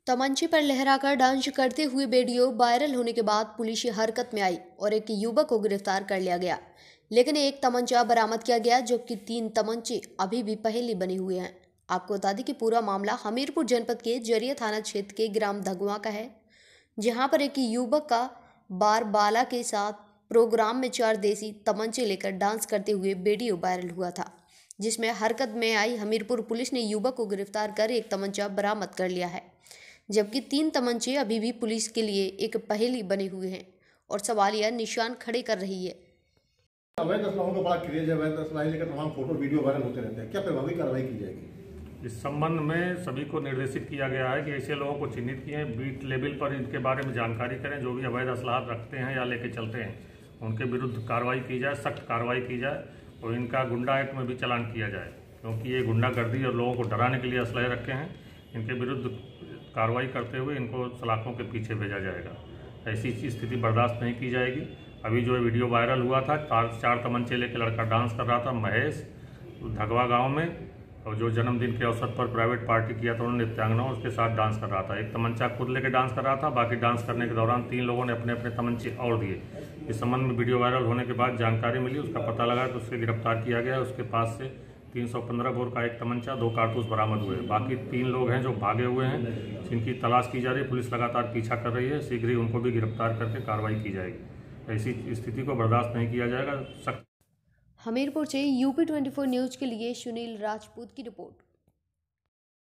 तमंचे पर लहराकर डांस करते हुए वीडियो वायरल होने के बाद पुलिस हरकत में आई और एक युवक को गिरफ्तार कर लिया गया। लेकिन एक तमंचा बरामद किया गया, जबकि 3 तमंचे अभी भी पहेली बने हुए हैं। आपको बता दें कि पूरा मामला हमीरपुर जनपद के जरिया थाना क्षेत्र के ग्राम धगवा का है, जहां पर एक युवक का बार बाला के साथ प्रोग्राम में 4 देसी तमंचे लेकर डांस करते हुए वीडियो वायरल हुआ था, जिसमें हरकत में आई हमीरपुर पुलिस ने युवक को गिरफ्तार कर एक तमंचा बरामद कर लिया है, जबकि 3 तमंचे अभी भी पुलिस के लिए एक पहेली बने हुए हैं और सवालिया निशान खड़े कर रही है। अवैध असलाहों का बड़ा क्रेज है। अवैध असलाह लेकर तमाम फोटो वीडियो वायरल होते रहते हैं, क्या प्रभावी कार्रवाई की जाएगी? इस संबंध में सभी को निर्देशित किया गया है कि ऐसे लोगों को चिन्हित किए, बीट लेवल पर इनके बारे में जानकारी करें। जो भी अवैध असलाह रखते हैं या लेके चलते हैं उनके विरुद्ध कार्रवाई की जाए, सख्त कार्रवाई की जाए और इनका गुंडा एक्ट में भी चालान किया जाए, क्योंकि ये गुंडागर्दी और लोगों को डराने के लिए असलहे रखे हैं। इनके विरुद्ध कार्रवाई करते हुए इनको सलाखों के पीछे भेजा जाएगा। ऐसी स्थिति बर्दाश्त नहीं की जाएगी। अभी जो वीडियो वायरल हुआ था, 4 तमंचे लेकर लड़का डांस कर रहा था महेश धगवा गांव में, और जो जन्मदिन के अवसर पर प्राइवेट पार्टी किया था उन्होंने नृत्यांगनाओं उसके साथ डांस कर रहा था। एक तमंचा खुद लेकर डांस कर रहा था, बाकी डांस करने के दौरान 3 लोगों ने अपने अपने तमंचे और दिए। इस संबंध में वीडियो वायरल होने के बाद जानकारी मिली, उसका पता लगा तो उससे गिरफ्तार किया गया। उसके पास से 315 बोर का एक तमंचा, 2 कारतूस बरामद हुए। बाकी 3 लोग हैं जो भागे हुए हैं, जिनकी तलाश की जा रही है। पुलिस लगातार पीछा कर रही है, शीघ्र ही उनको भी गिरफ्तार करके कार्रवाई की जाएगी। ऐसी स्थिति को बर्दाश्त नहीं किया जाएगा। हमीरपुर से यूपी 24 न्यूज के लिए सुनील राजपूत की रिपोर्ट।